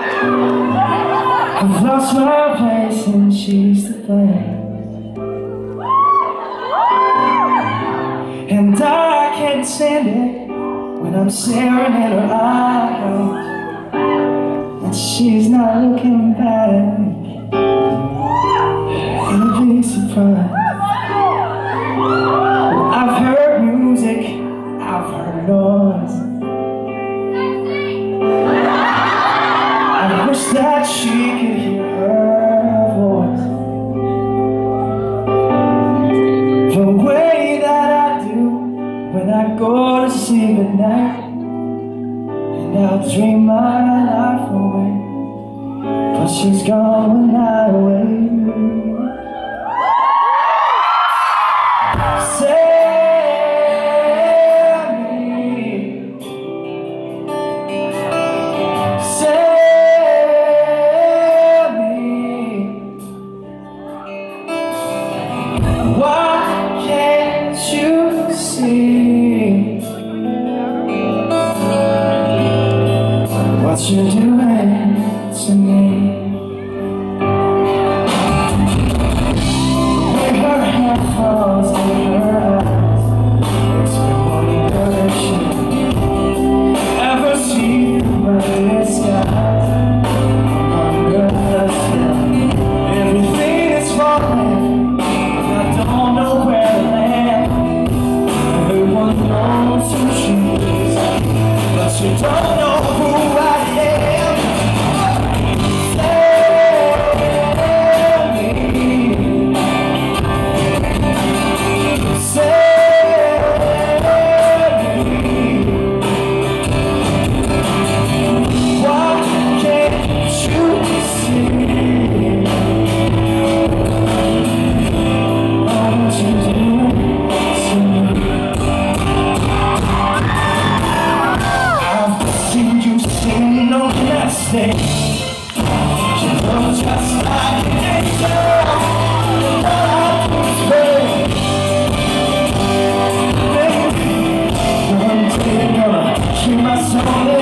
I've lost my place and she's to blame. And I can't stand it when I'm staring in her eyes and she's not looking back. You'll be surprised. I've heard music, I've heard noise. I wish that she could hear her voice the way that I do when I go to sleep at night. And I'll dream my life away, but she's gone when I wake. Why can't you see what you're doing to me? When her hair falls in her eyes, makes me wonder if she ever see the bright skies. Wonder if everything is falling. You don't know who I am. Save me. Save me. Why can't you see what you do to me? You look just like an angel. Baby, one day you're gonna keep my soul.